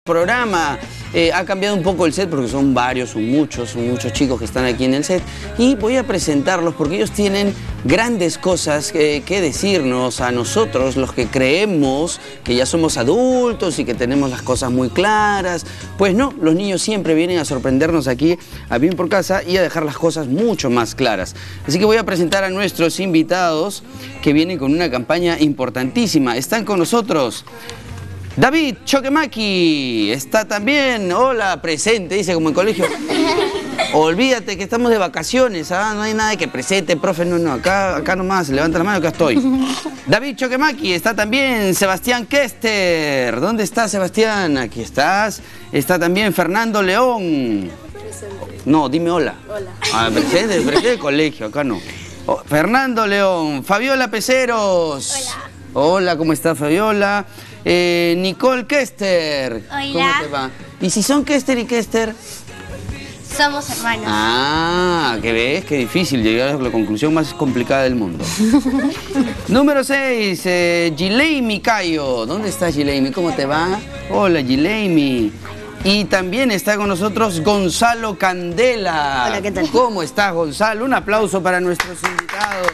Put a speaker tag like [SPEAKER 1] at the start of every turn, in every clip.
[SPEAKER 1] Programa ha cambiado un poco el set porque son varios, son muchos chicos que están aquí en el set y voy a presentarlos porque ellos tienen grandes cosas que decirnos a nosotros, los que creemos que ya somos adultos y que tenemos las cosas muy claras. Pues no, los niños siempre vienen a sorprendernos aquí a Bien por Casa y a dejar las cosas mucho más claras. Así que voy a presentar a nuestros invitados que vienen con una campaña importantísima. Están con nosotros David Choquemaki, está también, hola, presente, dice como en colegio. Olvídate que estamos de vacaciones, no hay nada de que presente, profe, no, acá nomás, levanta la mano, acá estoy. David Choquemaki, está también Sebastián Kester. ¿Dónde está Sebastián? Aquí estás. Está también Fernando León. No, dime hola. Hola. Presente del colegio, acá no. Fernando León, Fabiola Peceros. Hola. Hola, ¿cómo está Fabiola? Nicole Kester.
[SPEAKER 2] Hola.
[SPEAKER 1] ¿Cómo te va? ¿Y si son Kester y Kester?
[SPEAKER 2] Somos hermanos.
[SPEAKER 1] Ah, ¿qué ves? Qué difícil llegar a la conclusión más complicada del mundo. Número 6, Gileimi Cayo. ¿Dónde estás, Gileimi? ¿Cómo te va? Hola, Gileimi. Y también está con nosotros Gonzalo Candela.
[SPEAKER 3] Hola, ¿qué tal?
[SPEAKER 1] ¿Cómo estás, Gonzalo? Un aplauso para nuestros invitados.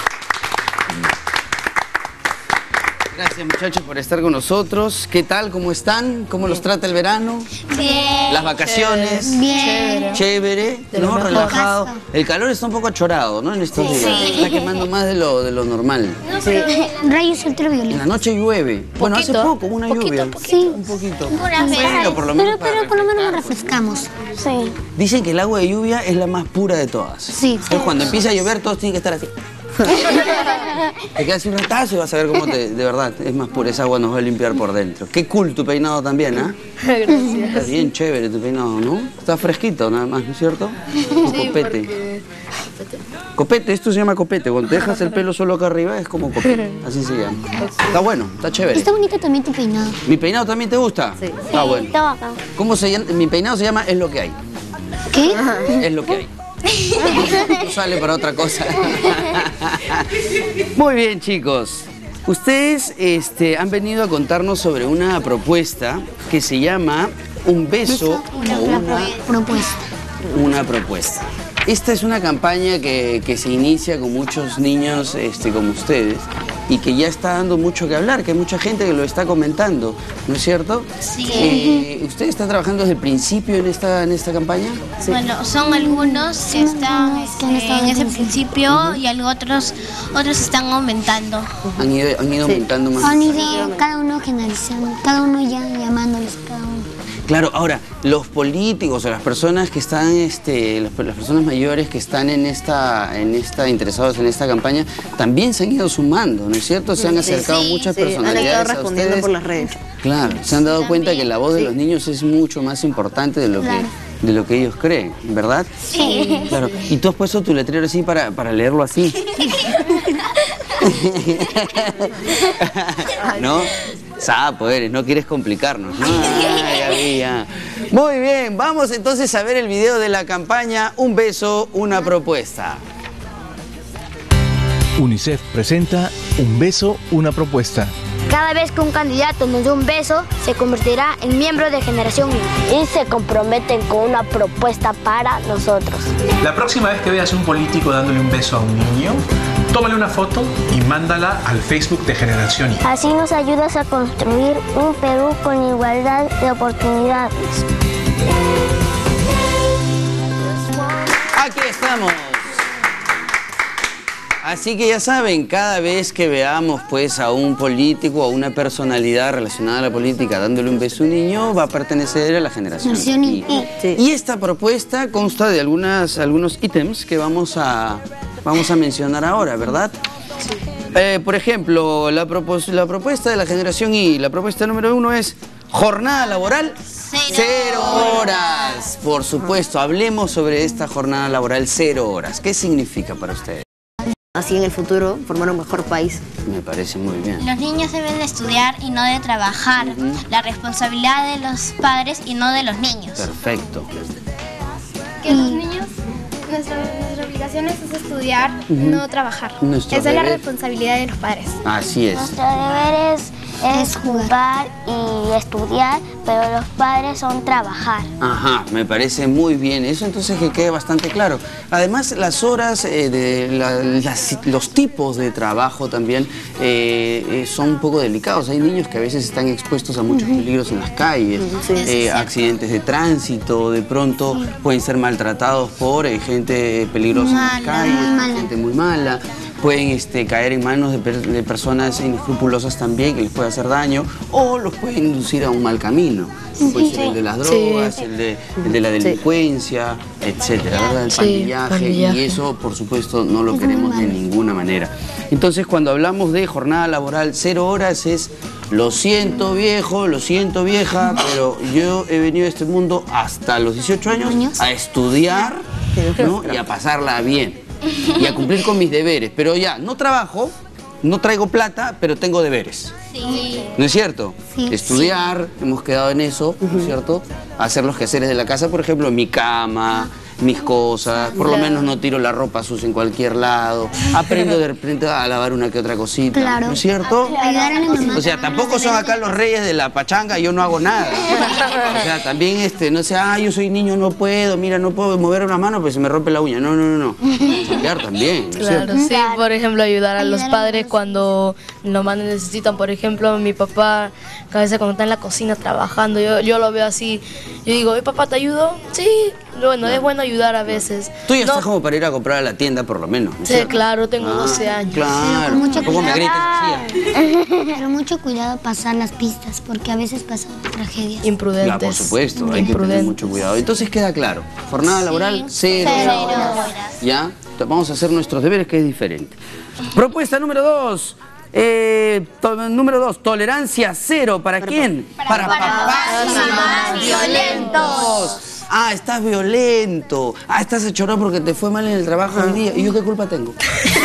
[SPEAKER 1] Gracias, muchachos, por estar con nosotros. ¿Qué tal? ¿Cómo están? ¿Cómo los trata el verano?
[SPEAKER 2] Bien.
[SPEAKER 1] ¿Las vacaciones?
[SPEAKER 2] Bien.
[SPEAKER 1] Chévere, ¿no? Relajado. El calor está un poco achorado, ¿no? En estos días. Está quemando más de lo normal.
[SPEAKER 3] Sí. Rayos ultravioleta.
[SPEAKER 1] En la noche llueve. Bueno, hace poco, una lluvia.
[SPEAKER 3] Sí.
[SPEAKER 1] Un poquito.
[SPEAKER 2] Bueno,
[SPEAKER 1] por lo menos
[SPEAKER 3] Pero por lo menos nos refrescamos. Sí.
[SPEAKER 1] Dicen que el agua de lluvia es la más pura de todas.
[SPEAKER 3] Sí.
[SPEAKER 1] Entonces, cuando empieza a llover, todos tienen que estar así. Te quedas un ratazo y vas a ver cómo de verdad, es más pura, esa agua nos va a limpiar por dentro. Qué cool tu peinado también, ¿ah?
[SPEAKER 3] Gracias.
[SPEAKER 1] Está bien chévere tu peinado, ¿no? Está fresquito nada más, ¿no es cierto? Un copete. Copete, esto se llama copete. Cuando te dejas el pelo solo acá arriba es como copete. Así se llama. Está bueno, está chévere.
[SPEAKER 3] Está bonito también tu peinado.
[SPEAKER 1] ¿Mi peinado también te gusta?
[SPEAKER 3] Sí.
[SPEAKER 1] Está bueno.
[SPEAKER 3] Está bacán.
[SPEAKER 1] ¿Cómo se llama? Mi peinado se llama Es lo que hay.
[SPEAKER 3] ¿Qué?
[SPEAKER 1] Es lo que hay. No sale para otra cosa. Muy bien, chicos. Ustedes han venido a contarnos sobre una propuesta que se llama Un beso o una propuesta. Esta es una campaña que se inicia con muchos niños como ustedes y que ya está dando mucho que hablar, que hay mucha gente que lo está comentando, ¿no es cierto?
[SPEAKER 2] Sí.
[SPEAKER 1] ¿Ustedes están trabajando desde el principio en esta campaña?
[SPEAKER 2] Sí. Bueno, son algunos que están en ese principio y otros están aumentando.
[SPEAKER 1] Han ido aumentando más.
[SPEAKER 3] Han ido cada uno generalizando, cada uno ya llamándoles cada uno.
[SPEAKER 1] Claro, ahora, los políticos o las personas que están, las personas mayores que están interesados en esta campaña, también se han ido sumando, ¿no es cierto? Se han acercado muchas personalidades
[SPEAKER 4] han estado respondiendo
[SPEAKER 1] a ustedes.
[SPEAKER 4] por las redes.
[SPEAKER 1] Claro, se han dado cuenta que la voz de los niños es mucho más importante de lo que ellos creen, ¿verdad?
[SPEAKER 2] Sí.
[SPEAKER 1] Claro. ¿Y tú has puesto tu letrero así para leerlo así? ¿No? Sapo eres, no quieres complicarnos, ¿no? Ay, ya. Muy bien, vamos entonces a ver el video de la campaña Un beso, una propuesta.
[SPEAKER 5] UNICEF presenta Un beso, una propuesta.
[SPEAKER 6] Cada vez que un candidato nos dé un beso, se convertirá en miembro de Generación Y. Y se comprometen con una propuesta para nosotros.
[SPEAKER 7] La próxima vez que veas un político dándole un beso a un niño, tómale una foto y mándala al Facebook de Generación Y.
[SPEAKER 6] Así nos ayudas a construir un Perú con igualdad de oportunidades.
[SPEAKER 1] Aquí estamos. Así que ya saben, cada vez que veamos pues a un político o a una personalidad relacionada a la política dándole un beso a un niño, va a pertenecer a la generación Y.
[SPEAKER 3] Sí.
[SPEAKER 1] Y esta propuesta consta de algunos ítems que vamos a mencionar ahora, ¿verdad? Por ejemplo, la propuesta de la generación Y, la propuesta número 1 es jornada laboral 0 horas. Por supuesto, hablemos sobre esta jornada laboral 0 horas. ¿Qué significa para ustedes?
[SPEAKER 4] Así en el futuro formar un mejor país.
[SPEAKER 1] Me parece muy bien.
[SPEAKER 2] Los niños deben de estudiar y no de trabajar. La responsabilidad de los padres y no de los niños.
[SPEAKER 1] Perfecto.
[SPEAKER 8] Que los niños, nuestra obligación es estudiar, no trabajar. Esa es la responsabilidad de los padres.
[SPEAKER 1] Así es.
[SPEAKER 6] Nuestro deber es es jugar y estudiar, pero los padres son trabajar.
[SPEAKER 1] Ajá, me parece muy bien. Eso entonces que quede bastante claro. Además, las horas, los tipos de trabajo también son un poco delicados. Hay niños que a veces están expuestos a muchos peligros en las calles, accidentes de tránsito, de pronto pueden ser maltratados por gente peligrosa en las calles, gente muy mala. Pueden caer en manos de personas inescrupulosas también, que les puede hacer daño, o los pueden inducir a un mal camino. Puede ser el de las drogas, el de la delincuencia, etcétera, ¿verdad? El pandillaje, y eso, por supuesto, no lo queremos de ninguna manera. Entonces, cuando hablamos de jornada laboral 0 horas, es lo siento viejo, lo siento vieja, pero yo he venido a este mundo hasta los 18 años a estudiar, ¿no? Y a pasarla bien. Y a cumplir con mis deberes, pero ya, no trabajo, no traigo plata, pero tengo deberes.
[SPEAKER 2] Sí.
[SPEAKER 1] ¿No es cierto?
[SPEAKER 3] Sí.
[SPEAKER 1] Estudiar, hemos quedado en eso, ¿no es cierto? Hacer los quehaceres de la casa, por ejemplo, mi cama, mis cosas, por lo menos no tiro la ropa sucia en cualquier lado, aprendo de repente a lavar una que otra cosita,
[SPEAKER 3] Claro.
[SPEAKER 1] ¿no es cierto?
[SPEAKER 3] Ayudar a la mamá.
[SPEAKER 1] O sea, tampoco son acá los reyes de la pachanga, yo no hago nada. O sea, también no sé, yo soy niño, no puedo, mira, no puedo mover una mano, pues se me rompe la uña. No. Chambear también, ¿no es
[SPEAKER 9] Claro,
[SPEAKER 1] cierto?
[SPEAKER 9] sí, por ejemplo, ayudar a los padres cuando lo más necesitan. Por ejemplo, mi papá, a veces cuando está en la cocina trabajando, yo lo veo así, yo digo, papá, ¿te ayudo? Sí, bueno, es bueno ayudar a veces.
[SPEAKER 1] Tú ya estás como para ir a comprar a la tienda, por lo menos, ¿no es
[SPEAKER 9] Sí,
[SPEAKER 1] cierto?
[SPEAKER 9] claro, tengo 12 años.
[SPEAKER 1] Claro, tampoco me grites así.
[SPEAKER 3] Pero mucho cuidado pasar las pistas, porque a veces pasan tragedias.
[SPEAKER 9] Imprudentes.
[SPEAKER 1] Ya, por supuesto, hay que tener mucho cuidado. Entonces queda claro, jornada laboral 0 horas. ¿Ya? Vamos a hacer nuestros deberes, que es diferente. Propuesta número 2. Número 2, tolerancia 0. ¿Para quién? Para papás y mamás violentos. Estás violento. Estás achorado porque te fue mal en el trabajo hoy día. ¿Y yo qué culpa tengo?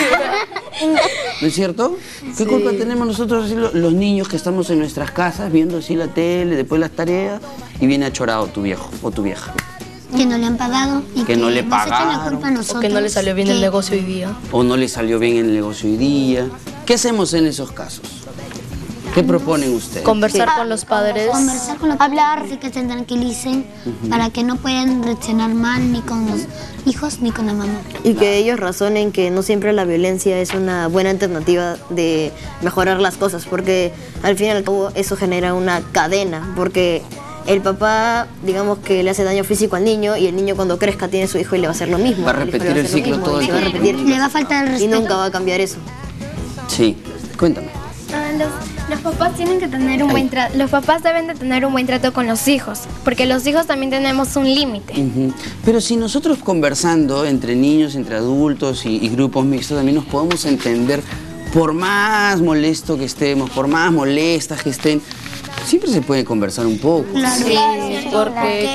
[SPEAKER 1] ¿No es cierto? ¿Qué culpa tenemos nosotros así, los niños que estamos en nuestras casas viendo así la tele, después las tareas, y viene achorado tu viejo o tu vieja?
[SPEAKER 3] Que no le han pagado y
[SPEAKER 1] que no le
[SPEAKER 3] nos echan la
[SPEAKER 1] pagaron,
[SPEAKER 3] culpa a nosotros.
[SPEAKER 9] O que no le salió bien el negocio hoy día.
[SPEAKER 1] O no le salió bien el negocio hoy día. ¿Qué hacemos en esos casos? ¿Qué proponen ustedes?
[SPEAKER 9] Conversar con los padres.
[SPEAKER 3] Conversar con los padres y que se tranquilicen para que no puedan reaccionar mal ni con los hijos ni con la mamá.
[SPEAKER 4] Y que ellos razonen que no siempre la violencia es una buena alternativa de mejorar las cosas, porque al fin y al cabo eso genera una cadena, porque el papá, digamos que le hace daño físico al niño, y el niño cuando crezca tiene su hijo y le va a hacer lo mismo.
[SPEAKER 1] Va a repetir el ciclo todo el tiempo.
[SPEAKER 3] Le va a faltar el respeto.
[SPEAKER 4] Y nunca va a cambiar eso.
[SPEAKER 1] Sí, cuéntame.
[SPEAKER 8] Los papás tienen que tener un buen trato. Los papás deben de tener un buen trato con los hijos, porque los hijos también tenemos un límite.
[SPEAKER 1] Pero si nosotros conversando entre niños, entre adultos y grupos mixtos, también nos podemos entender, por más molesto que estemos, por más molestas que estén, siempre se puede conversar un poco.
[SPEAKER 3] Claro.
[SPEAKER 9] Sí, porque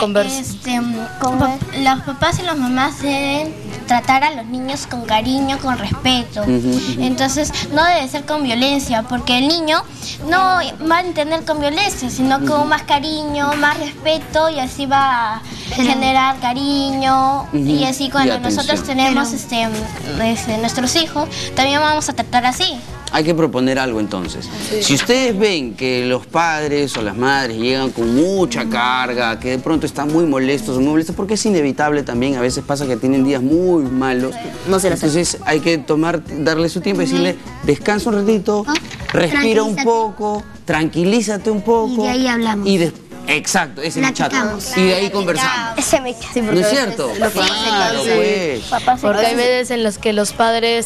[SPEAKER 2] los papás y las mamás deben tratar a los niños con cariño, con respeto. Entonces, no debe ser con violencia, porque el niño no va a entender con violencia, sino con más cariño, más respeto, y así va a generar cariño. Y así cuando nosotros tenemos nuestros hijos, también vamos a tratar así.
[SPEAKER 1] Hay que proponer algo entonces. Si ustedes ven que los padres o las madres llegan con mucha carga, que de pronto están muy molestos o muy molestos, porque es inevitable también, a veces pasa que tienen días muy malos. Entonces hay que darle su tiempo y decirle, descansa un ratito, respira un poco, tranquilízate un poco.
[SPEAKER 3] Y de ahí hablamos.
[SPEAKER 1] Exacto, ese es el chat. Y de ahí conversamos. ¿No es cierto? Claro, pues.
[SPEAKER 9] Porque hay veces en los que los padres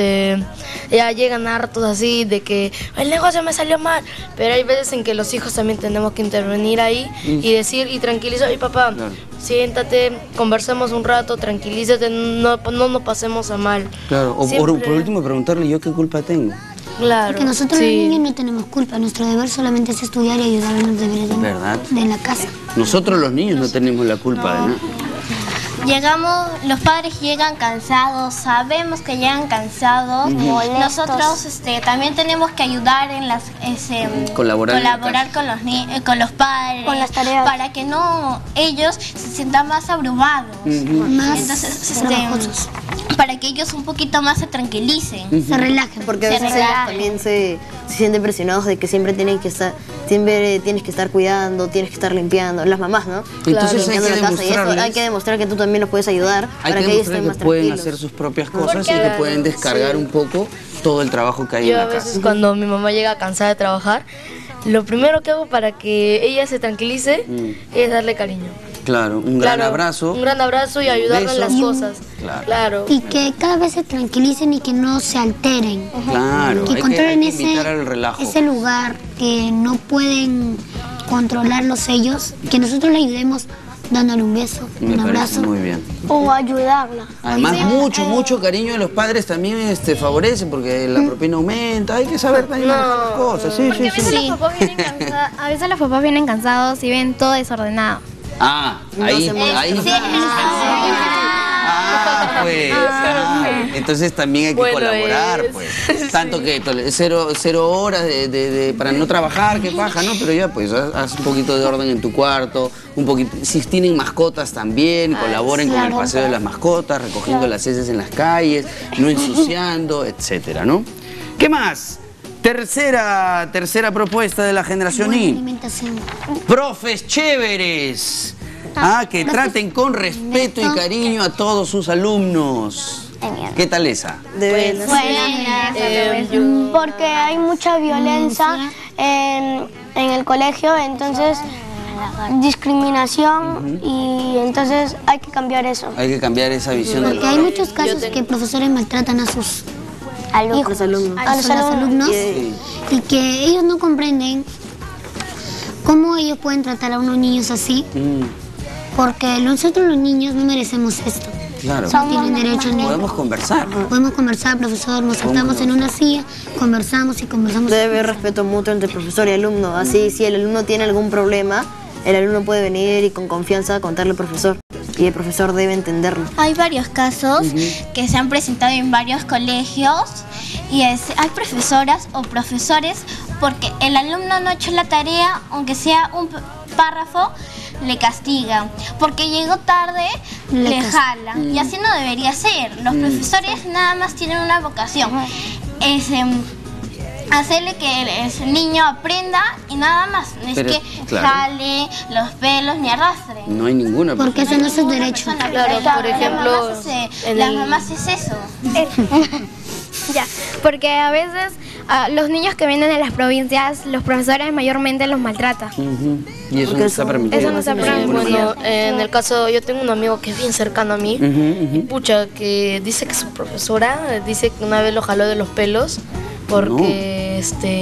[SPEAKER 9] ya llegan hartos así de que el negocio me salió mal, pero hay veces en que los hijos también tenemos que intervenir ahí y decir y tranquilizar, papá, siéntate, conversemos un rato, tranquilízate, no nos pasemos a mal.
[SPEAKER 1] Claro, o por último preguntarle, ¿yo qué culpa tengo?
[SPEAKER 9] Claro.
[SPEAKER 3] Porque nosotros los niños no tenemos culpa, nuestro deber solamente es estudiar y ayudar en los deberes de la casa.
[SPEAKER 1] Nosotros los niños no tenemos la culpa de nada.
[SPEAKER 2] Los padres llegan cansados, sabemos que llegan cansados. Nosotros también tenemos que ayudar en colaborar con los padres,
[SPEAKER 6] con las tareas,
[SPEAKER 2] para que no ellos se sientan más abrumados.
[SPEAKER 3] Más
[SPEAKER 2] Entonces, para que ellos un poquito más se tranquilicen.
[SPEAKER 3] Se relajen.
[SPEAKER 4] Porque a veces ellos también se sienten presionados de que siempre tienes que estar cuidando, tienes que estar limpiando, las mamás, ¿no?
[SPEAKER 1] Entonces
[SPEAKER 4] Limpiando la casa, y eso hay que demostrar que tú también los puedes ayudar para que ellos estén más
[SPEAKER 1] pueden
[SPEAKER 4] tranquilos.
[SPEAKER 1] hacer sus propias cosas y que pueden descargar un poco todo el trabajo que hay en la
[SPEAKER 9] Yo a veces
[SPEAKER 1] casa.
[SPEAKER 9] cuando mi mamá llega cansada de trabajar, lo primero que hago para que ella se tranquilice es darle cariño.
[SPEAKER 1] Claro, un gran abrazo.
[SPEAKER 9] Un gran abrazo y ayudarle en las cosas. Claro.
[SPEAKER 3] Y que cada vez se tranquilicen y que no se alteren.
[SPEAKER 1] Claro,
[SPEAKER 3] Que controlen
[SPEAKER 1] hay que invitar al relajo.
[SPEAKER 3] ese lugar que no pueden controlarlos ellos, que nosotros le ayudemos dándole un beso,
[SPEAKER 1] Me
[SPEAKER 3] un
[SPEAKER 1] parece
[SPEAKER 3] abrazo.
[SPEAKER 1] muy bien.
[SPEAKER 6] O ayudarla.
[SPEAKER 1] Además, mucho cariño de los padres también favorece, porque la propina aumenta, hay que saber también manejar las cosas. Sí,
[SPEAKER 8] Porque a veces los papás vienen cansados y ven todo desordenado.
[SPEAKER 1] Ah, ahí. Pues. Entonces también hay que colaborar, pues. Tanto que 0 horas para no trabajar, qué paja, ¿no? Pero ya, pues, haz un poquito de orden en tu cuarto, un poquito. Si tienen mascotas también, colaboren con el paseo de las mascotas, recogiendo las heces en las calles, no ensuciando, etcétera, ¿no? ¿Qué más? Tercera propuesta de la generación
[SPEAKER 3] Buena
[SPEAKER 1] Y.
[SPEAKER 3] alimentación.
[SPEAKER 1] Profes chéveres. Que traten con respeto y cariño a todos sus alumnos. ¿Qué tal esa?
[SPEAKER 6] Porque hay mucha violencia en el colegio, entonces discriminación y entonces hay que cambiar eso.
[SPEAKER 1] Hay que cambiar esa visión del
[SPEAKER 3] Porque hay muchos casos que profesores maltratan a sus hijos, a los alumnos, y que ellos no comprenden cómo ellos pueden tratar a unos niños así, porque nosotros los niños no merecemos esto.
[SPEAKER 1] Claro.
[SPEAKER 3] No tienen derecho ni...
[SPEAKER 1] Podemos conversar.
[SPEAKER 3] Podemos conversar, profesor, nos sentamos en una silla, conversamos y conversamos.
[SPEAKER 4] Debe haber respeto mutuo entre profesor y alumno. Así, si el alumno tiene algún problema, el alumno puede venir y con confianza contarle al profesor. Y el profesor debe entenderlo.
[SPEAKER 2] Hay varios casos que se han presentado en varios colegios y hay profesoras o profesores porque el alumno no ha hecho la tarea, aunque sea un párrafo, le castigan. Porque llegó tarde, le jalan. Y así no debería ser. Los profesores nada más tienen una vocación. Es hacerle que el niño aprenda y nada más. No es que jale los pelos ni arrastre.
[SPEAKER 1] No hay ninguna.
[SPEAKER 3] Porque ese no es su derecho.
[SPEAKER 9] Claro, por ejemplo,
[SPEAKER 2] las mamás es eso.
[SPEAKER 8] Ya, porque a veces los niños que vienen de las provincias, los profesores mayormente los maltratan.
[SPEAKER 1] Y eso no está permitido.
[SPEAKER 8] Eso no está permitido.
[SPEAKER 9] Bueno, en el caso, yo tengo un amigo que es bien cercano a mí, y pucha, que dice que su profesora, dice que una vez lo jaló de los pelos, porque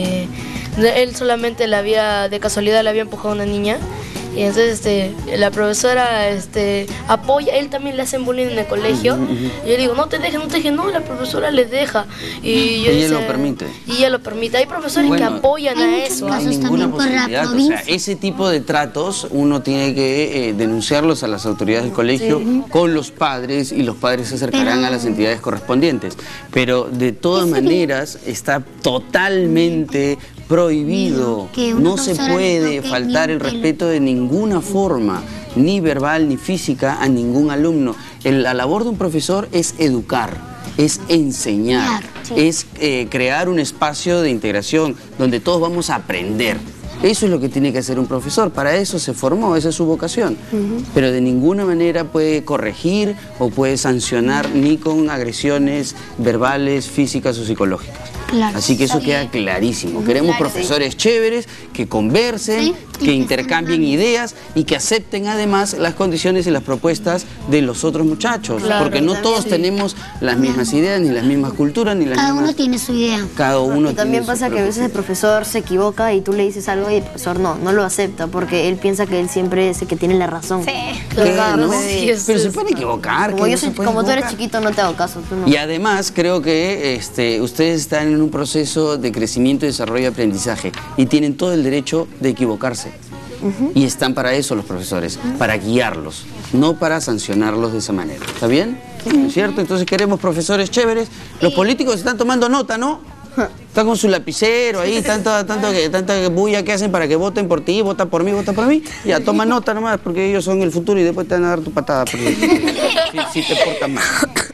[SPEAKER 9] él solamente de casualidad le había empujado a una niña. Y entonces la profesora apoya, él también le hacen bullying en el colegio. Y yo digo, no te dejes, no, la profesora les deja. Y
[SPEAKER 1] ella lo permite.
[SPEAKER 9] Y ella lo permite. Hay profesores que apoyan a eso.
[SPEAKER 1] No hay ninguna posibilidad. O sea, ese tipo de tratos uno tiene que denunciarlos a las autoridades del colegio con los padres y los padres se acercarán a las entidades correspondientes. Pero de todas maneras está totalmente prohibido. No se puede faltar el respeto de ninguna forma, ni verbal ni física, a ningún alumno. La labor de un profesor es educar, es enseñar, es crear un espacio de integración donde todos vamos a aprender. Eso es lo que tiene que hacer un profesor, para eso se formó, esa es su vocación. Pero de ninguna manera puede corregir o puede sancionar ni con agresiones verbales, físicas o psicológicas. Claro. Así que eso queda clarísimo. Queremos profesores chéveres que conversen, que intercambien ideas y que acepten además las condiciones y las propuestas de los otros muchachos. Porque no todos tenemos las mismas ideas, ni las mismas culturas, ni las mismas...
[SPEAKER 3] Cada uno tiene su idea.
[SPEAKER 1] Cada uno
[SPEAKER 4] y también pasa que a veces el profesor se equivoca y tú le dices algo y el profesor no lo acepta porque él piensa que él siempre es el que tiene la razón.
[SPEAKER 1] Claro, ¿no? Pero se puede equivocar.
[SPEAKER 4] Como tú eres chiquito no te hago caso. Tú no.
[SPEAKER 1] Y además creo que ustedes están en un proceso de crecimiento, desarrollo y aprendizaje y tienen todo el derecho de equivocarse. Y están para eso los profesores, para guiarlos, no para sancionarlos de esa manera. ¿Está bien? ¿No es cierto? Entonces queremos profesores chéveres. Los políticos están tomando nota, ¿no? Están con su lapicero ahí, tanta bulla que hacen para que voten por ti, vota por mí, vota por mí. Ya, toma nota nomás, porque ellos son el futuro y después te van a dar tu patada si te portas mal.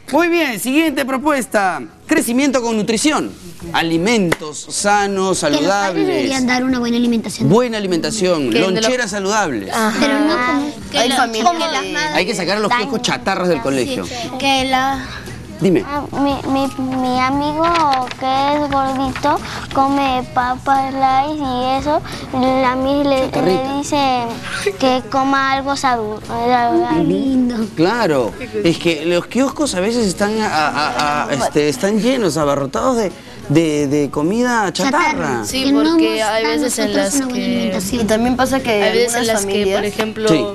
[SPEAKER 1] Muy bien, siguiente propuesta. Crecimiento con nutrición. Alimentos sanos,
[SPEAKER 3] Que los padres
[SPEAKER 1] saludables.
[SPEAKER 3] deberían dar una buena alimentación.
[SPEAKER 1] Buena alimentación, loncheras saludables.
[SPEAKER 3] Pero no como...
[SPEAKER 4] Hay familias
[SPEAKER 1] Hay que sacar a los kioscos chatarras del colegio.
[SPEAKER 2] Que la...
[SPEAKER 1] Dime.
[SPEAKER 6] Mi amigo que es gordito come papas light y eso. A mí le dice que coma algo saludable.
[SPEAKER 3] Lindo.
[SPEAKER 1] Claro, es que los kioscos a veces están, están llenos, abarrotados de comida chatarra.
[SPEAKER 9] Sí,
[SPEAKER 3] Que no
[SPEAKER 9] porque
[SPEAKER 3] nos
[SPEAKER 9] hay
[SPEAKER 3] dan
[SPEAKER 9] veces en
[SPEAKER 3] nosotros
[SPEAKER 9] las
[SPEAKER 3] una buena
[SPEAKER 9] que...
[SPEAKER 3] alimentación.
[SPEAKER 4] Y también pasa que
[SPEAKER 9] Hay veces en
[SPEAKER 4] algunas
[SPEAKER 9] las que,
[SPEAKER 4] familias
[SPEAKER 9] por ejemplo,
[SPEAKER 1] Sí.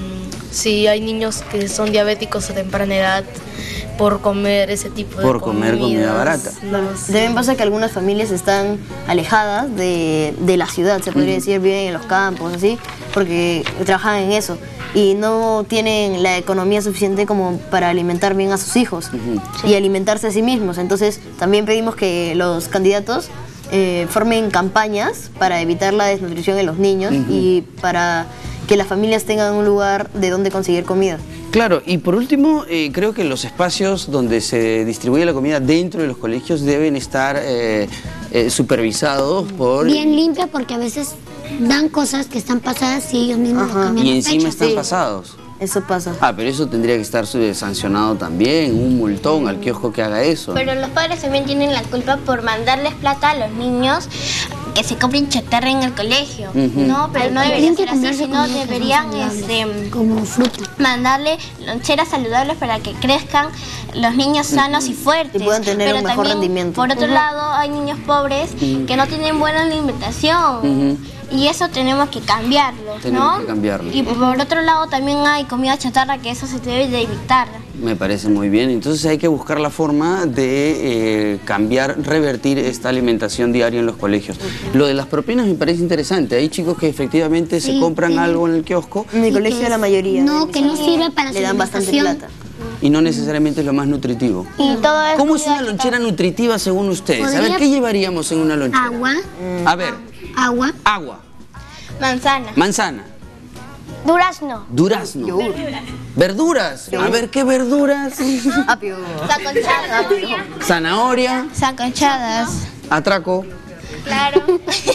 [SPEAKER 9] si hay niños que son diabéticos a temprana edad por comer ese tipo de
[SPEAKER 1] Por comer comida
[SPEAKER 9] comidas,
[SPEAKER 1] barata.
[SPEAKER 9] no,
[SPEAKER 4] También pasa que algunas familias están alejadas de la ciudad, se podría decir, viven en los campos, así, porque trabajan en eso y no tienen la economía suficiente como para alimentar bien a sus hijos y alimentarse a sí mismos. Entonces también pedimos que los candidatos formen campañas para evitar la desnutrición en los niños y para que las familias tengan un lugar de donde conseguir comida.
[SPEAKER 1] Claro, y por último, creo que los espacios donde se distribuye la comida dentro de los colegios deben estar supervisados por...
[SPEAKER 3] Bien limpia porque a veces dan cosas que están pasadas y ellos mismos lo cambian.
[SPEAKER 1] Y
[SPEAKER 3] a
[SPEAKER 1] encima
[SPEAKER 3] pecho.
[SPEAKER 1] están
[SPEAKER 4] Sí.
[SPEAKER 1] pasados.
[SPEAKER 4] Eso pasa.
[SPEAKER 1] Ah, pero eso tendría que estar sancionado también, un multón al kiosco que haga eso.
[SPEAKER 2] Pero los padres también tienen la culpa por mandarles plata a los niños que se compren chatarra en el colegio, ¿no? Pero no debería
[SPEAKER 3] Tienen que
[SPEAKER 2] ser así,
[SPEAKER 3] comprarse
[SPEAKER 2] sino
[SPEAKER 3] comida que son
[SPEAKER 2] deberían
[SPEAKER 3] saludables, como fruta.
[SPEAKER 2] mandarle loncheras saludables para que crezcan los niños sanos y fuertes.
[SPEAKER 4] Y puedan tener
[SPEAKER 2] Pero
[SPEAKER 4] un mejor
[SPEAKER 2] también,
[SPEAKER 4] rendimiento.
[SPEAKER 2] Por otro lado, hay niños pobres que no tienen buena alimentación. Y eso tenemos que cambiarlo,
[SPEAKER 1] Tenemos
[SPEAKER 2] ¿no?
[SPEAKER 1] que cambiarlo.
[SPEAKER 2] Y por otro lado también hay comida chatarra que eso se debe de evitar.
[SPEAKER 1] Me parece muy bien. Entonces hay que buscar la forma de cambiar, revertir esta alimentación diaria en los colegios. Lo de las propinas me parece interesante. Hay chicos que efectivamente se compran algo en el kiosco
[SPEAKER 4] En mi colegio la mayoría
[SPEAKER 3] No, que no sirve para su
[SPEAKER 4] le dan bastante
[SPEAKER 3] alimentación.
[SPEAKER 4] plata.
[SPEAKER 1] y no necesariamente es lo más nutritivo.
[SPEAKER 6] Y todo eso.
[SPEAKER 1] ¿Cómo es una lonchera nutritiva según ustedes? A ver,
[SPEAKER 3] Podría-
[SPEAKER 1] ¿qué llevaríamos en una lonchera?
[SPEAKER 3] Agua,
[SPEAKER 1] A ver,
[SPEAKER 3] agua,
[SPEAKER 1] agua,
[SPEAKER 2] Manzana.
[SPEAKER 1] manzana,
[SPEAKER 6] Durazno.
[SPEAKER 1] durazno, verduras. A ver, ¿qué verduras?
[SPEAKER 4] Apio.
[SPEAKER 2] Saconchadas.
[SPEAKER 1] Zanahoria,
[SPEAKER 2] Saconchadas.
[SPEAKER 1] atraco.
[SPEAKER 2] Claro. Sí,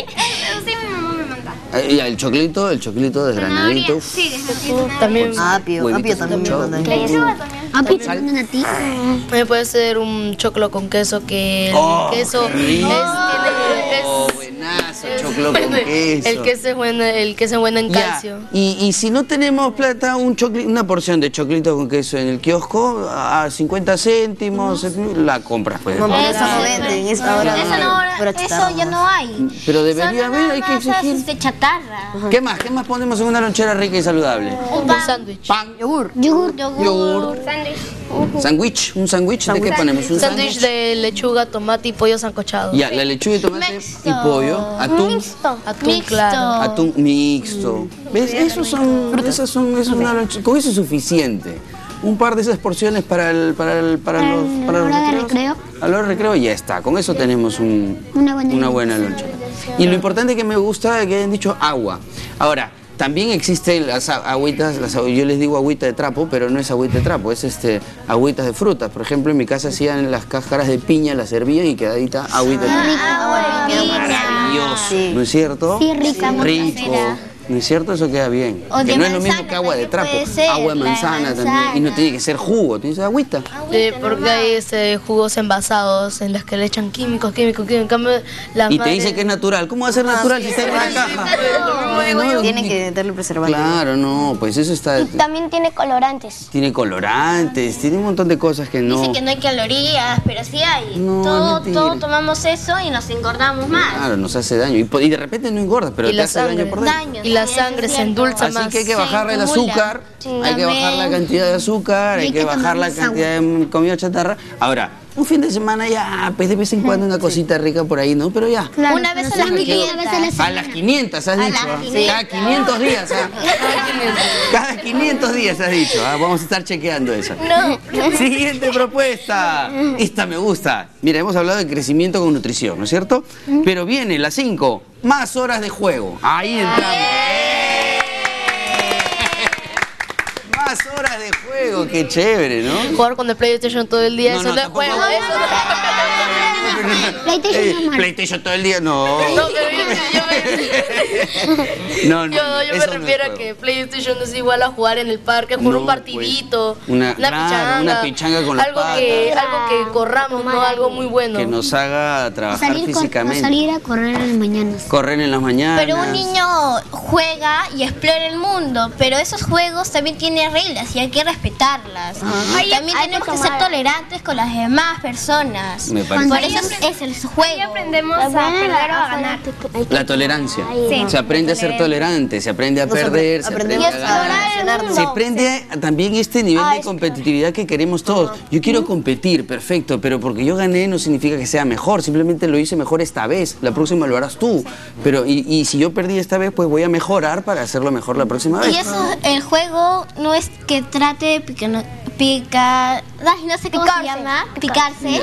[SPEAKER 2] mi mamá me manda.
[SPEAKER 1] Y el choclito desgranadito.
[SPEAKER 2] Sí,
[SPEAKER 9] También
[SPEAKER 4] Apio
[SPEAKER 1] Huevitos
[SPEAKER 4] también me
[SPEAKER 1] sancochados.
[SPEAKER 4] mandan.
[SPEAKER 3] papi, te mandan a ti.
[SPEAKER 9] también puede ser un choclo con queso que el
[SPEAKER 1] Oh,
[SPEAKER 9] queso
[SPEAKER 1] qué rico.
[SPEAKER 9] es
[SPEAKER 1] Buenazo, choclo con queso.
[SPEAKER 9] el queso es bueno en
[SPEAKER 1] Ya,
[SPEAKER 9] calcio.
[SPEAKER 1] y si no tenemos plata, una porción de choclito con queso en el kiosco a 50 céntimos, la compras pues.
[SPEAKER 4] No, pero eso no venden, es ahora. ahora
[SPEAKER 2] eso
[SPEAKER 4] chatarra
[SPEAKER 2] ya no hay.
[SPEAKER 1] Pero debería
[SPEAKER 2] Son
[SPEAKER 1] haber, hay que
[SPEAKER 2] nada más
[SPEAKER 1] exigir.
[SPEAKER 2] de chatarra.
[SPEAKER 1] ¿Qué más? ¿Qué más ponemos en una lonchera rica y saludable?
[SPEAKER 9] Un sándwich.
[SPEAKER 1] Pan,
[SPEAKER 3] Yogur.
[SPEAKER 1] yogur, sándwich. ¿Un sándwich de qué ponemos? Un
[SPEAKER 9] Sándwich de lechuga, tomate y pollo sancochado.
[SPEAKER 1] Ya, la lechuga y tomate
[SPEAKER 2] Mixto.
[SPEAKER 1] y pollo, atún,
[SPEAKER 9] Atún,
[SPEAKER 2] Mixto.
[SPEAKER 9] claro.
[SPEAKER 1] atún mixto. ¿Ves? Esos son, es una lonchera. Con eso es suficiente. Un par de esas porciones para los
[SPEAKER 3] hora de
[SPEAKER 1] recreos.
[SPEAKER 3] recreo.
[SPEAKER 1] A la hora de recreo y ya está. Con eso tenemos
[SPEAKER 3] Una buena
[SPEAKER 1] lonchera. Y lo importante que me gusta es que hayan dicho agua. Ahora, también existen las agüitas, yo les digo agüita de trapo, pero no es agüita de trapo, es agüitas de frutas. Por ejemplo, en mi casa hacían las cáscaras de piña, las hervían y quedadita agüita de trapo. Maravilloso, ¿no es cierto?
[SPEAKER 3] Sí, rica,
[SPEAKER 1] Rico. ¿No es cierto? Eso queda bien.
[SPEAKER 2] O
[SPEAKER 1] Que
[SPEAKER 2] de
[SPEAKER 1] no es lo mismo
[SPEAKER 2] manzana
[SPEAKER 1] que agua de
[SPEAKER 2] también
[SPEAKER 1] trapo.
[SPEAKER 2] puede ser,
[SPEAKER 1] Agua de
[SPEAKER 2] la
[SPEAKER 1] manzana también. Y no
[SPEAKER 2] manzana.
[SPEAKER 1] tiene que ser jugo, tiene que ser agüita.
[SPEAKER 9] Porque hay jugos envasados en los que le echan químicos. En cambio, las
[SPEAKER 1] Y te
[SPEAKER 9] madres-
[SPEAKER 1] dice que es natural. ¿Cómo va a ser natural si está en una caja? No,
[SPEAKER 4] Tienen que darle preservante.
[SPEAKER 1] Claro, no, pues eso está...
[SPEAKER 6] También tiene colorantes.
[SPEAKER 1] Tiene colorantes, tiene un montón de cosas que no...
[SPEAKER 2] Dice que no hay calorías, pero sí hay.
[SPEAKER 1] No,
[SPEAKER 2] todo
[SPEAKER 1] mentira.
[SPEAKER 2] tomamos eso y nos engordamos más.
[SPEAKER 1] Claro, nos hace daño. Y de repente no engordas, pero
[SPEAKER 9] Y
[SPEAKER 1] te
[SPEAKER 9] la
[SPEAKER 1] hace daño
[SPEAKER 9] sangre.
[SPEAKER 1] por dentro.
[SPEAKER 2] Daño,
[SPEAKER 9] Y la
[SPEAKER 2] sí,
[SPEAKER 9] sangre
[SPEAKER 2] eso
[SPEAKER 9] se
[SPEAKER 2] es
[SPEAKER 9] endulza
[SPEAKER 2] cierto.
[SPEAKER 9] más.
[SPEAKER 1] Así que hay que
[SPEAKER 2] Se
[SPEAKER 1] bajarle el
[SPEAKER 2] acumula.
[SPEAKER 1] azúcar,
[SPEAKER 2] Sí.
[SPEAKER 1] hay que bajar la
[SPEAKER 2] También.
[SPEAKER 1] cantidad de azúcar, hay
[SPEAKER 3] hay
[SPEAKER 1] que
[SPEAKER 3] que
[SPEAKER 1] bajar
[SPEAKER 3] tomar
[SPEAKER 1] la
[SPEAKER 3] más
[SPEAKER 1] cantidad de comida chatarra. Ahora, un fin de semana ya, pues de vez en cuando una cosita rica por ahí, ¿no? Pero ya.
[SPEAKER 3] Claro,
[SPEAKER 2] Una vez
[SPEAKER 3] pero
[SPEAKER 2] a las
[SPEAKER 3] solamente
[SPEAKER 2] 500.
[SPEAKER 3] una vez a la
[SPEAKER 1] A
[SPEAKER 3] semana.
[SPEAKER 1] las 500 has dicho,
[SPEAKER 2] las
[SPEAKER 1] ¿ah?
[SPEAKER 2] 500.
[SPEAKER 1] Cada 500 días, ¿ah? Cada 500 días has dicho, ¿ah? Vamos a estar chequeando eso. Siguiente propuesta. Esta me gusta. Mira, hemos hablado de crecimiento con nutrición, ¿no es cierto? Pero viene la 5, más horas de juego. Ahí entramos. Más horas de juego. Oh, qué chévere, ¿no?
[SPEAKER 9] Jugar con el PlayStation todo el día, eso no es juego, eso
[SPEAKER 1] PlayStation todo el día, no.
[SPEAKER 9] No, pero
[SPEAKER 1] No,
[SPEAKER 9] yo me refiero a que PlayStation no es igual a jugar en el parque, jugar un partidito,
[SPEAKER 1] pues, una pichanga con las patas.
[SPEAKER 9] Algo que corramos, ¿no? Algo muy bueno.
[SPEAKER 1] Que nos haga trabajar físicamente.
[SPEAKER 3] Salir a correr en las mañanas.
[SPEAKER 1] Correr en las mañanas.
[SPEAKER 2] Pero un niño juega y explora el mundo, pero esos juegos también tienen reglas y hay que respetarlas. También tenemos que ser tolerantes con las demás personas.
[SPEAKER 1] Me parece.
[SPEAKER 2] Por eso es el juego.
[SPEAKER 8] Ahí aprendemos a perder o a ganar.
[SPEAKER 1] La tolerancia.
[SPEAKER 8] Sí.
[SPEAKER 1] Se aprende a ser tolerante, se aprende a perder, se aprende a ganar. Se aprende también este nivel de competitividad que queremos todos. Yo quiero competir, perfecto, pero porque yo gané no significa que sea mejor, simplemente lo hice mejor esta vez, la próxima lo harás tú. Pero y si yo perdí esta vez, pues voy a mejorar para hacerlo mejor la próxima vez.
[SPEAKER 2] Y eso, el juego no es que trate de picar, no sé cómo se llama, picarse.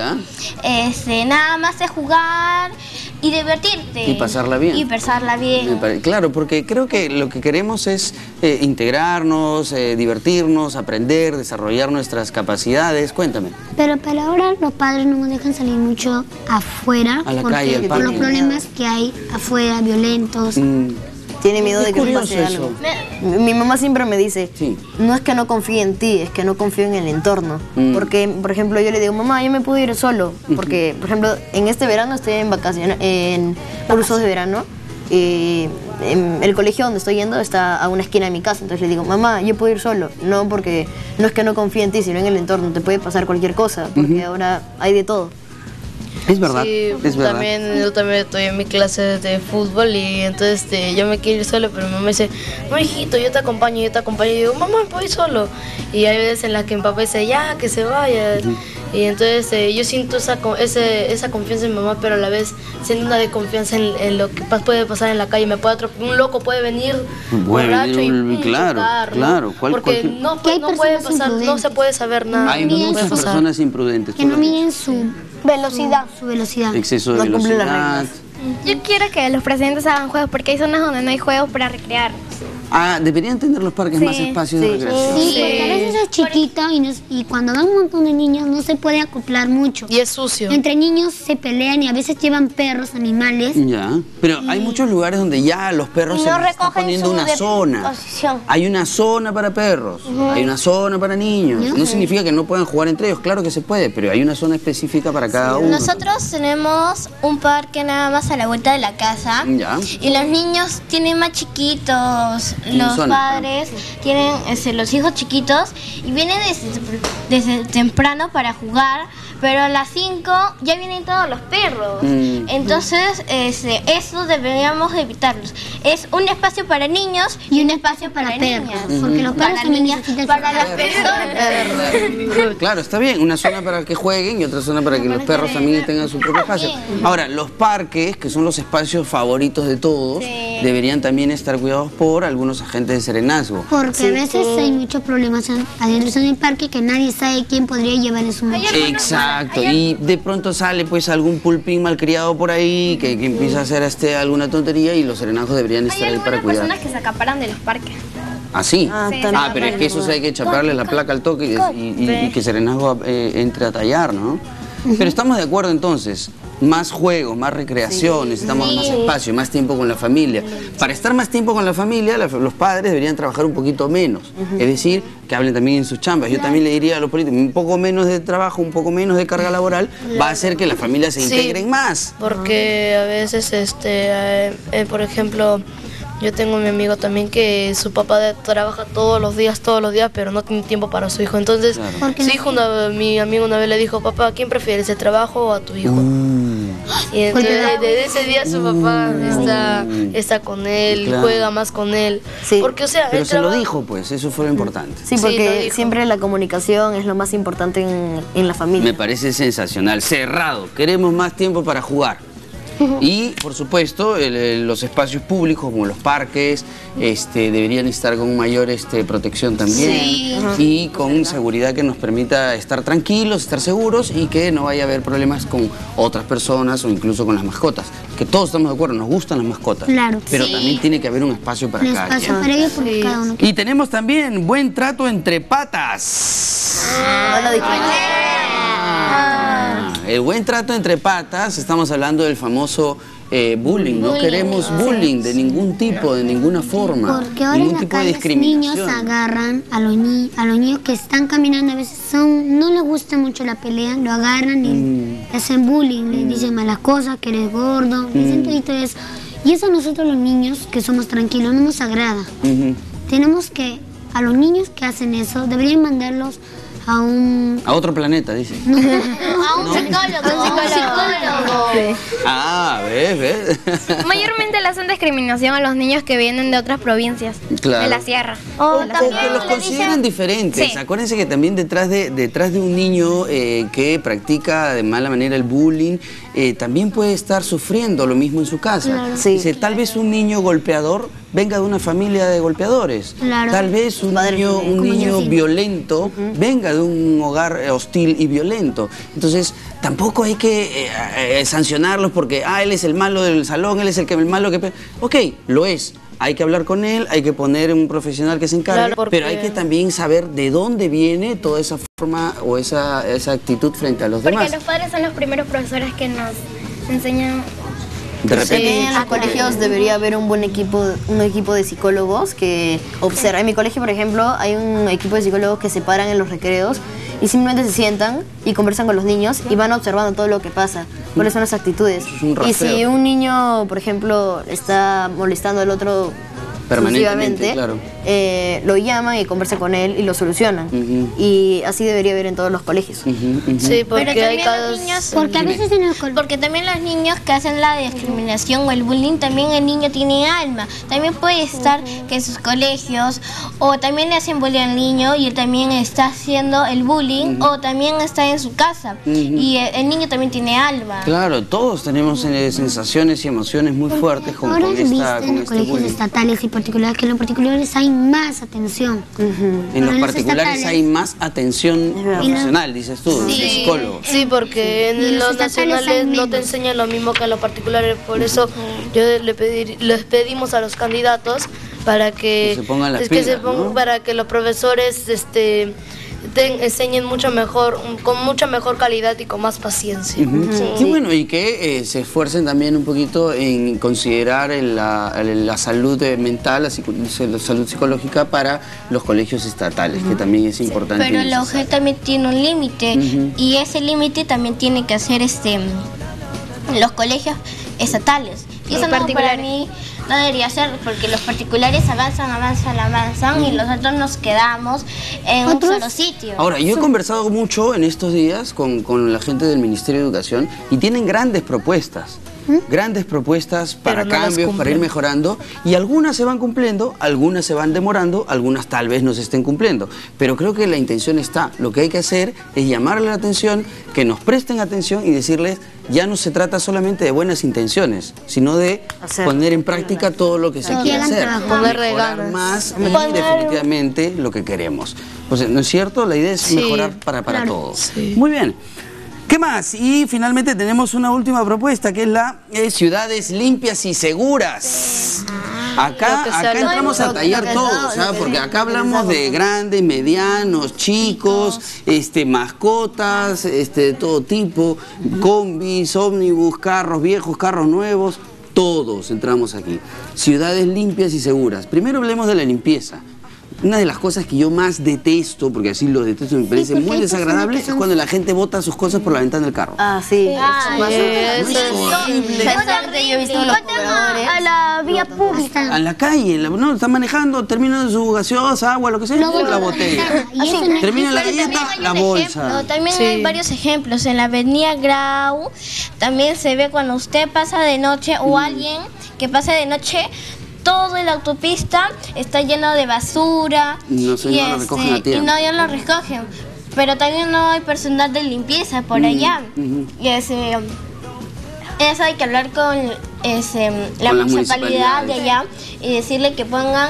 [SPEAKER 2] Nada más es jugar y divertirte.
[SPEAKER 1] Y pasarla bien.
[SPEAKER 2] Y pasarla bien.
[SPEAKER 1] Claro, porque creo que lo que queremos es integrarnos, divertirnos, aprender, desarrollar nuestras capacidades. Cuéntame.
[SPEAKER 3] Pero ahora los padres no nos dejan salir mucho afuera.
[SPEAKER 1] A la calle, al
[SPEAKER 3] por
[SPEAKER 1] parque.
[SPEAKER 3] los problemas que hay afuera, violentos.
[SPEAKER 4] Tiene miedo de que me pase algo. Mi mamá siempre me dice, no es que no confíe en ti, es que no confío en el entorno. Porque, por ejemplo, yo le digo, mamá, yo me puedo ir solo. Porque, por ejemplo, en este verano estoy en vacaciones, en cursos de verano. Y el colegio donde estoy yendo está a una esquina de mi casa. Entonces le digo, mamá, yo puedo ir solo. No, porque no es que no confíe en ti, sino en el entorno. Te puede pasar cualquier cosa, porque ahora hay de todo.
[SPEAKER 1] Es verdad,
[SPEAKER 9] sí,
[SPEAKER 1] es verdad.
[SPEAKER 9] Yo también estoy en mi clase de fútbol y entonces yo me quiero ir solo, pero mi mamá me dice, no hijito, yo te acompaño. Y digo, mamá, puedo ir solo. Y hay veces en las que mi papá dice, ya, que se vaya. Y entonces yo siento esa confianza en mi mamá, pero a la vez siento una desconfianza en lo que puede pasar en la calle. Un loco puede venir borracho y chocar,
[SPEAKER 1] claro,
[SPEAKER 9] ¿no? Porque no puede pasar, no se puede saber nada.
[SPEAKER 1] Hay muchas personas imprudentes.
[SPEAKER 3] Que no miden su velocidad.
[SPEAKER 1] Exceso de velocidad.
[SPEAKER 8] Yo quiero que los presidentes hagan juegos porque hay zonas donde no hay juegos para recrear.
[SPEAKER 1] Deberían tener los parques más espacios de recreación.
[SPEAKER 3] Sí, porque a veces es chiquito y cuando van un montón de niños no se puede acoplar mucho.
[SPEAKER 9] Y es sucio.
[SPEAKER 3] Entre niños se pelean y a veces llevan perros, animales.
[SPEAKER 1] Ya, pero hay muchos lugares donde ya los perros se les está poniendo una zona. Hay una zona para perros, hay una zona para niños. No significa que no puedan jugar entre ellos, claro que se puede, pero hay una zona específica para cada uno.
[SPEAKER 2] Nosotros tenemos un parque nada más a la vuelta de la casa. Y los niños tienen más chiquitos. Los padres tienen los hijos chiquitos y vienen desde temprano para jugar, pero a las 5 ya vienen todos los perros. Entonces, eso deberíamos evitarlos. Es un espacio para niños y un espacio para perros.
[SPEAKER 3] Porque los perros también necesitan
[SPEAKER 2] para las personas.
[SPEAKER 1] Claro, está bien, una zona para que jueguen y otra zona para que los perros también tengan su propio espacio. Ahora, los parques, que son los espacios favoritos de todos, deberían también estar cuidados por algunos agentes de serenazgo.
[SPEAKER 3] Porque a veces hay muchos problemas adentro en el parque que nadie sabe quién podría llevar en su mochila.
[SPEAKER 1] Exacto, y de pronto sale pues algún pulpín malcriado por ahí que empieza a hacer alguna tontería y los serenazgos deberían estar ahí para cuidar.
[SPEAKER 8] Hay algunas personas que se acaparan de los parques.
[SPEAKER 1] ¿Ah, sí? Pero es que eso hay que chaparle la placa al toque y que serenazgo entre a tallar, ¿no? Pero estamos de acuerdo entonces, más juegos, más recreación, necesitamos más espacio, más tiempo con la familia. Para estar más tiempo con la familia, los padres deberían trabajar un poquito menos, es decir, que hablen también en sus chambas. Yo también le diría a los políticos, un poco menos de trabajo, un poco menos de carga laboral, va a hacer que las familias se integren más.
[SPEAKER 9] Porque a veces, por ejemplo, yo tengo a mi amigo también que su papá trabaja todos los días, pero no tiene tiempo para su hijo. Entonces, su hijo, mi amigo una vez le dijo, papá, ¿a quién prefieres, el trabajo o a tu hijo? Y entonces desde ese día su papá está con él, juega más con él. Porque, o sea,
[SPEAKER 1] pero se lo dijo, pues, eso fue lo importante.
[SPEAKER 4] Sí, porque siempre la comunicación es lo más importante en la familia.
[SPEAKER 1] Me parece sensacional. Cerrado, queremos más tiempo para jugar. Y, por supuesto, los espacios públicos como los parques deberían estar con mayor protección también y con seguridad que nos permita estar tranquilos, estar seguros y que no vaya a haber problemas con otras personas o incluso con las mascotas. Que todos estamos de acuerdo, nos gustan las mascotas, pero también tiene que haber un espacio para cada quien.
[SPEAKER 3] Para ellos, porque cada uno.
[SPEAKER 1] Y tenemos también buen trato entre patas. El buen trato entre patas, estamos hablando del famoso bullying. No queremos bullying de ningún tipo, de ninguna forma.
[SPEAKER 3] Porque ahora en la calle los niños agarran a los niños que están caminando, a veces no les gusta mucho la pelea, lo agarran y hacen bullying, les dicen malas cosas, que eres gordo, dicen todo eso. Y eso a nosotros los niños, que somos tranquilos, no nos agrada. Tenemos que, a los niños que hacen eso, deberían mandarlos a
[SPEAKER 1] otro planeta, dice.
[SPEAKER 2] A un psicólogo.
[SPEAKER 1] Ah, ¿ves?
[SPEAKER 8] Mayormente le hacen discriminación a los niños que vienen de otras provincias, de la sierra.
[SPEAKER 1] O que los consideran diferentes. Acuérdense que también detrás de un niño que practica de mala manera el bullying, también puede estar sufriendo lo mismo en su casa. Dice, tal vez un niño golpeador venga de una familia de golpeadores. Tal vez un niño violento venga de un hogar hostil y violento. Entonces, tampoco hay que sancionarlos porque él es el malo del salón, él es el malo que... Ok, lo es. Hay que hablar con él, hay que poner un profesional que se encargue, pero hay que también saber de dónde viene toda esa forma o esa actitud frente a los demás.
[SPEAKER 8] Porque los padres son los primeros profesores que nos enseñan.
[SPEAKER 1] De repente.
[SPEAKER 4] En los colegios debería haber un equipo de psicólogos que observa. En mi colegio, por ejemplo, hay un equipo de psicólogos que se paran en los recreos y simplemente se sientan y conversan con los niños y van observando todo lo que pasa, cuáles son las actitudes. Y si un niño, por ejemplo, está molestando al otro permanentemente, lo llaman y conversan con él y lo solucionan. Y así debería haber en todos los colegios.
[SPEAKER 9] Sí, porque hay casos...
[SPEAKER 2] Porque a veces porque también los niños que hacen la discriminación o el bullying, también el niño tiene alma. También puede estar que en sus colegios o también le hacen bullying al niño y él también está haciendo el bullying o también está en su casa y el niño también tiene alma.
[SPEAKER 1] Claro, todos tenemos sensaciones y emociones muy fuertes con
[SPEAKER 3] en colegios estatales y particulares, que en los particulares hay más atención.
[SPEAKER 1] En los particulares hay más atención profesional, dices tú, de psicólogo.
[SPEAKER 9] Sí, porque en los nacionales no te enseñan lo mismo que en los particulares, por eso les pedimos a los candidatos para que se pongan las pilas, para que los profesores enseñen mucho mejor, con mucha mejor calidad y con más paciencia.
[SPEAKER 1] Y bueno, y que se esfuercen también un poquito en considerar la salud mental, la salud psicológica para los colegios estatales, que también es importante.
[SPEAKER 2] Pero la UGEL también tiene un límite y ese límite también tiene que hacer los colegios estatales. Y eso no, para mí no debería ser, porque los particulares avanzan y nosotros nos quedamos en un solo sitio.
[SPEAKER 1] Ahora, yo he conversado mucho en estos días con la gente del Ministerio de Educación y tienen grandes propuestas. Grandes propuestas para cambios, para ir mejorando, y algunas se van cumpliendo, algunas se van demorando, algunas tal vez no se estén cumpliendo, pero creo que la intención está. Lo que hay que hacer es llamarle la atención, que nos presten atención y decirles, ya no se trata solamente de buenas intenciones, sino de poner en práctica todo lo que se quiere hacer, mejorar más y definitivamente lo que queremos. Pues, ¿no es cierto? La idea es mejorar para todos. Muy bien. ¿Qué más? Y finalmente tenemos una última propuesta, que es la ciudades limpias y seguras. Acá entramos a tallar todos, ¿sabes? Porque acá hablamos de grandes, medianos, chicos, mascotas, de todo tipo, combis, ómnibus, carros viejos, carros nuevos, todos entramos aquí. Ciudades limpias y seguras. Primero hablemos de la limpieza. Una de las cosas que yo más detesto, porque así lo detesto, me parece muy desagradable, es cuando la gente bota sus cosas por la ventana del carro.
[SPEAKER 4] Sí.
[SPEAKER 2] Yo he visto a la vía pública.
[SPEAKER 1] A la calle, no, están manejando, terminan su gaseosa, agua, lo que sea, la botella. Termina la galleta, la bolsa.
[SPEAKER 2] También hay varios ejemplos. En la avenida Grau también se ve cuando usted pasa de noche o alguien que pasa de noche, todo en la autopista está lleno de basura
[SPEAKER 1] no lo recogen a tiempo.
[SPEAKER 2] Ya lo recogen, pero también no hay personal de limpieza por allá. Y Eso hay que hablar con la municipalidad de allá y decirle que pongan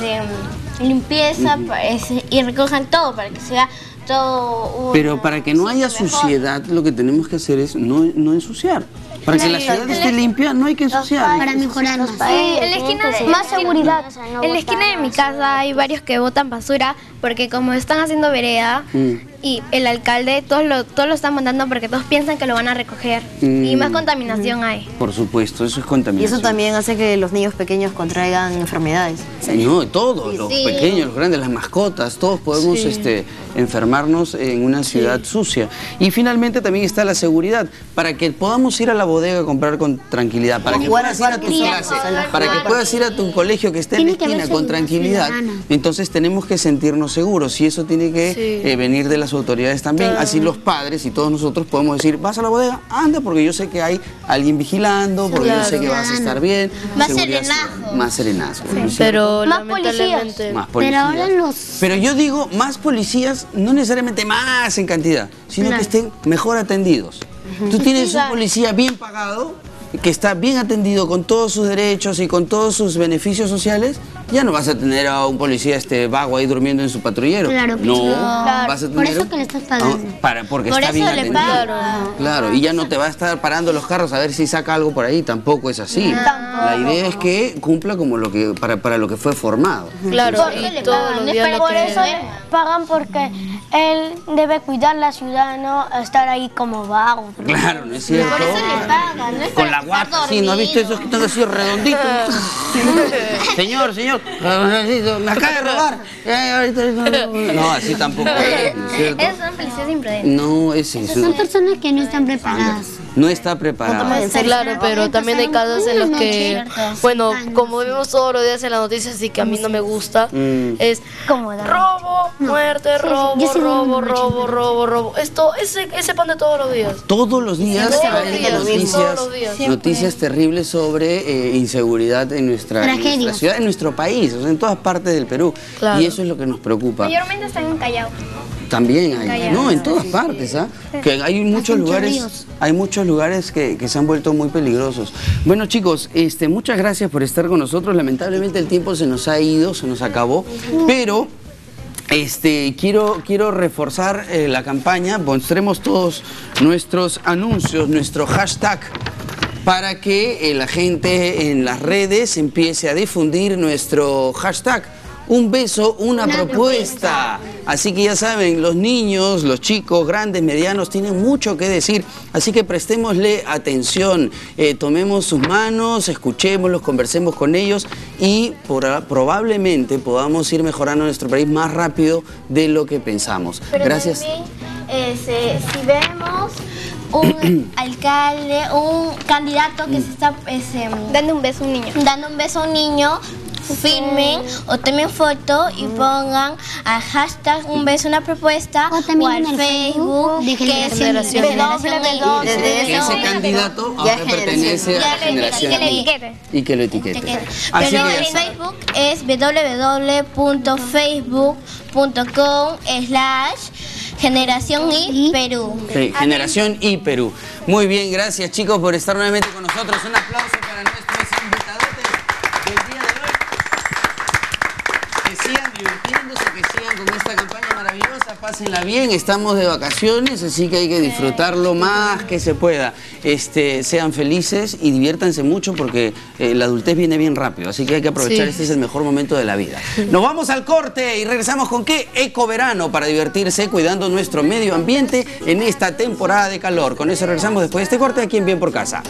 [SPEAKER 2] limpieza y recojan todo para que sea todo.
[SPEAKER 1] Pero para que no haya suciedad, lo que tenemos que hacer es no ensuciar. Para que la ciudad esté limpia, no hay que ensuciar.
[SPEAKER 3] Para mejorar más.
[SPEAKER 8] En la esquina más seguridad. En la esquina de mi casa hay varios que botan basura porque como están haciendo vereda y el alcalde todos lo están mandando porque todos piensan que lo van a recoger y más contaminación hay.
[SPEAKER 1] Por supuesto, eso es contaminación.
[SPEAKER 4] Y eso también hace que los niños pequeños contraigan enfermedades.
[SPEAKER 1] No, todos, los pequeños, los grandes, las mascotas, todos podemos enfermarnos en una ciudad sucia. Y finalmente también está la seguridad, para que podamos ir a la bodega a comprar con tranquilidad, para que puedas ir a tus clases, para que puedas ir a tu colegio que esté en la esquina con tranquilidad. Entonces tenemos que sentirnos seguros y eso tiene que venir de las autoridades también. Así los padres y todos nosotros podemos decir, vas a la bodega, anda, porque yo sé que hay alguien vigilando, porque yo sé que vas a estar bien. Más serenazgo.
[SPEAKER 9] Pero
[SPEAKER 8] más policías.
[SPEAKER 1] Más policías.
[SPEAKER 3] Pero ahora
[SPEAKER 1] Pero yo digo, más policías, no necesariamente más en cantidad, sino que estén mejor atendidos. Tú tienes un policía bien pagado, que está bien atendido con todos sus derechos y con todos sus beneficios sociales, ya no vas a tener a un policía vago ahí durmiendo en su patrullero.
[SPEAKER 3] Claro,
[SPEAKER 1] no, vas a tener
[SPEAKER 3] por eso que le estás pagando.
[SPEAKER 1] Porque está bien atendido. Claro, y ya no te va a estar parando los carros a ver si saca algo por ahí, tampoco es así. La idea es que cumpla como para lo que fue formado.
[SPEAKER 9] Claro, y todos los días
[SPEAKER 6] por eso le pagan porque él debe cuidar la ciudad, no estar ahí como vago.
[SPEAKER 1] Claro, no es cierto.
[SPEAKER 2] Por eso le pagan, no es
[SPEAKER 1] con la guata, sí, ¿no has visto esos que están así redonditos? Señor, me acaba de robar. No, así tampoco es, ¿no es cierto?
[SPEAKER 2] Esos son policías imprudentes.
[SPEAKER 1] No, es eso.
[SPEAKER 3] Son personas que no están preparadas.
[SPEAKER 1] No está preparada.
[SPEAKER 9] Claro, pero también hay casos en los que, bueno, como vemos todos los días en las noticias, así que a mí no me gusta, es robo, muerte, robo. Esto, ese pan de todos los días.
[SPEAKER 1] Todos los días hay noticias terribles sobre inseguridad en nuestra ciudad, en nuestro país, o sea, en todas partes del Perú. Claro. Y eso es lo que nos preocupa.
[SPEAKER 8] Mayormente están en Callao.
[SPEAKER 1] También hay, no, en todas partes, que hay muchos lugares que se han vuelto muy peligrosos. Bueno, chicos, muchas gracias por estar con nosotros. Lamentablemente el tiempo se nos ha ido, se nos acabó, pero quiero reforzar la campaña. Mostremos todos nuestros anuncios, nuestro hashtag, para que la gente en las redes empiece a difundir nuestro hashtag. Un beso, una propuesta. Así que ya saben, los niños, los chicos, grandes, medianos, tienen mucho que decir. Así que prestémosle atención, tomemos sus manos, escuchémoslos, conversemos con ellos y probablemente podamos ir mejorando nuestro país más rápido de lo que pensamos.
[SPEAKER 2] Pero
[SPEAKER 1] gracias.
[SPEAKER 2] También, si vemos un alcalde, un candidato que se está
[SPEAKER 8] dando un beso a un niño,
[SPEAKER 2] filmen o tomen foto y pongan al hashtag un beso, una propuesta o al Facebook
[SPEAKER 3] de
[SPEAKER 2] Generación I.
[SPEAKER 1] Que ese candidato ahora pertenece a la generación I y que lo etiquete.
[SPEAKER 2] Pero el Facebook es www.facebook.com/Generación I Perú.
[SPEAKER 1] Sí, Generación I Perú. Muy bien, gracias chicos por estar nuevamente con nosotros. Un aplauso para nuestros invitados del día de hoy. Que sigan divirtiéndose, que sigan con esta campaña maravillosa, pásenla bien, estamos de vacaciones, así que hay que disfrutarlo más que se pueda. Sean felices y diviértanse mucho porque la adultez viene bien rápido, así que hay que aprovechar, este es el mejor momento de la vida. Nos vamos al corte y regresamos con ¿qué? Ecoverano, para divertirse cuidando nuestro medio ambiente en esta temporada de calor. Con eso regresamos después de este corte aquí en Bien por Casa.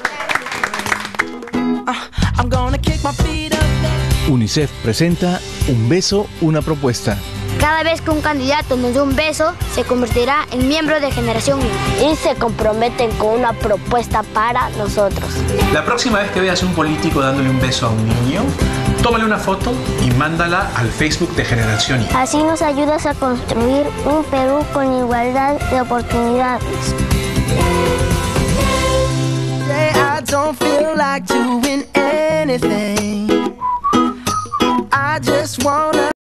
[SPEAKER 5] UNICEF presenta Un beso, una propuesta.
[SPEAKER 6] Cada vez que un candidato nos dé un beso, se convertirá en miembro de Generación I. Y se comprometen con una propuesta para nosotros.
[SPEAKER 7] La próxima vez que veas un político dándole un beso a un niño, tómale una foto y mándala al Facebook de Generación I.
[SPEAKER 6] Así nos ayudas a construir un Perú con igualdad de oportunidades.
[SPEAKER 10] I don't feel like doing anything. I just wanna